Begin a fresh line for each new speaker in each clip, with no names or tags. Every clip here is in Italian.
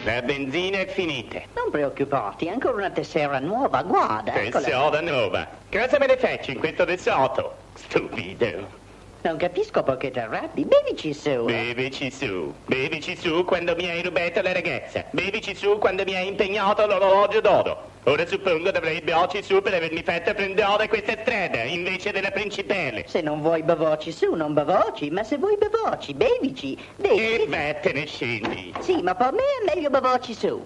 La benzina è finita.
Non preoccuparti, ancora una tessera nuova, guarda.
Tessera nuova. Cosa me ne faccio in questo tesoro? Stupido.
Non capisco perché ti arrabbi, bevici su.
Bevici su quando mi hai rubato la ragazza. Bevici su quando mi hai impegnato l'orologio d'oro. Ora suppongo dovrei berci su per avermi fatto prendere questa strada invece della principale.
Se non vuoi bevoci su, non bevoci, ma se vuoi bevoci, bevici.
E vattene, scendi.
Sì, ma per me è meglio bevoci su.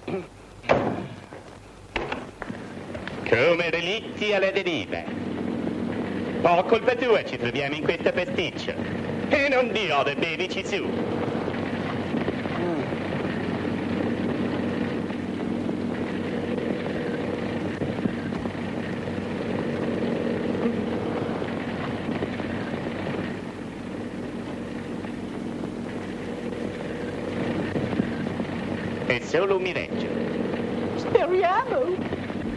Come relitti alla deriva. Per colpa tua ci troviamo in questa pasticcia. E non dire, bevici su. È solo un miraggio.
Speriamo.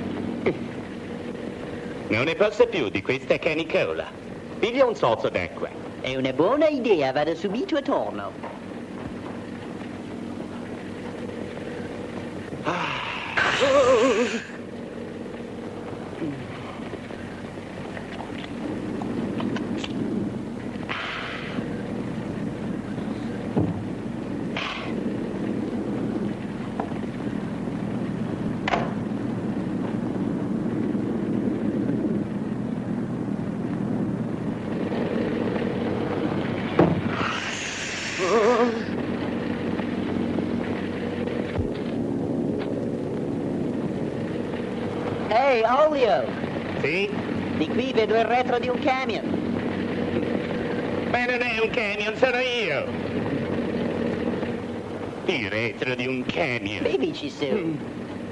Non ne posso più di questa canicola. Piglia un sorso d'acqua.
È una buona idea, vado subito e torno. Ehi, Olio!
Sì?
Di qui vedo il retro di un camion.
Ma non è un camion, sono io! Il retro di un camion.
Bevici su.